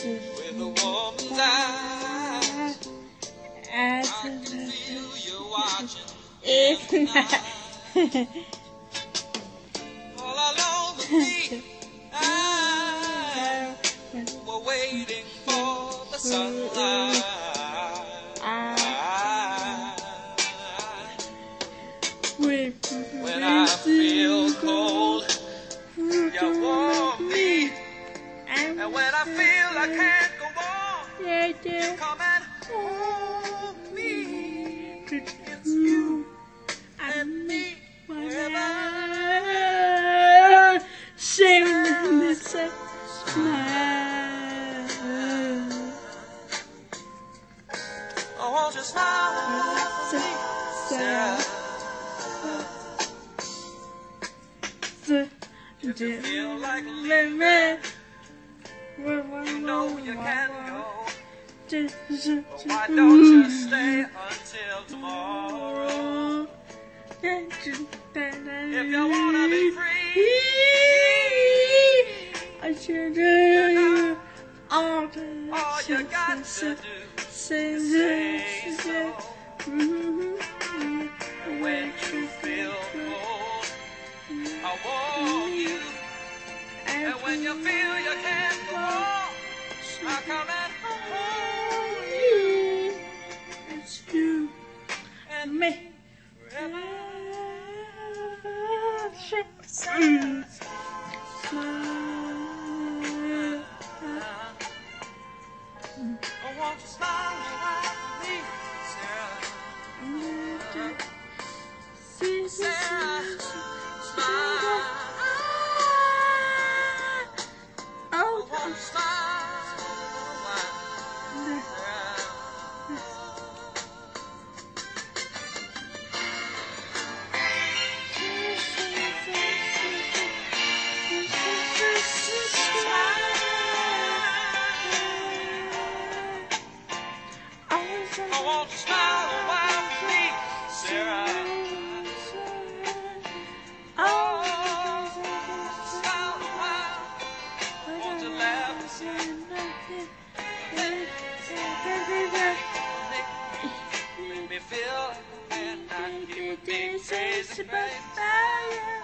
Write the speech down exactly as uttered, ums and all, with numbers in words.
with a woman's eyes. I can feel you watching. It's not. All along with me, I were waiting for the sunlight. When I feel cold, you warm me. And when I feel I can't go on, you come and hold me. It's you and me forever. Sharing this smile. Oh, won't you smile for me, Sarah? If you feel like leaving, you know you can't go. But why don't you stay until tomorrow? If you wanna be free, I should do all all you got to do is say so. When you feel cold, I want you. And when you feel you can't go on, I'll come and hold you. It's you And me. forever. Smile. I want you to smile for me, Sarah. Sarah, smile. I want you to smile for a while, Sarah. I want you to smile a while for me, Sarah. Oh, smile a while. Want to laugh and sing. Make me feel and not keep me crazy, baby.